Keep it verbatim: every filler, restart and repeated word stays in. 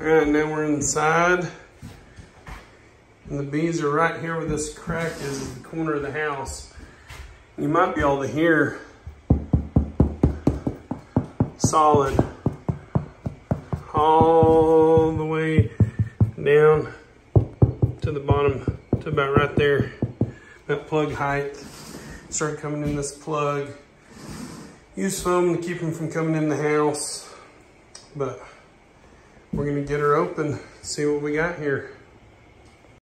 All right, now we're inside. And the bees are right here where this crack is at the corner of the house. You might be able to hear solid all the way down to the bottom, to about right there, that plug height. Start coming in this plug. Use foam to keep them from coming in the house, but we're gonna get her open, see what we got here.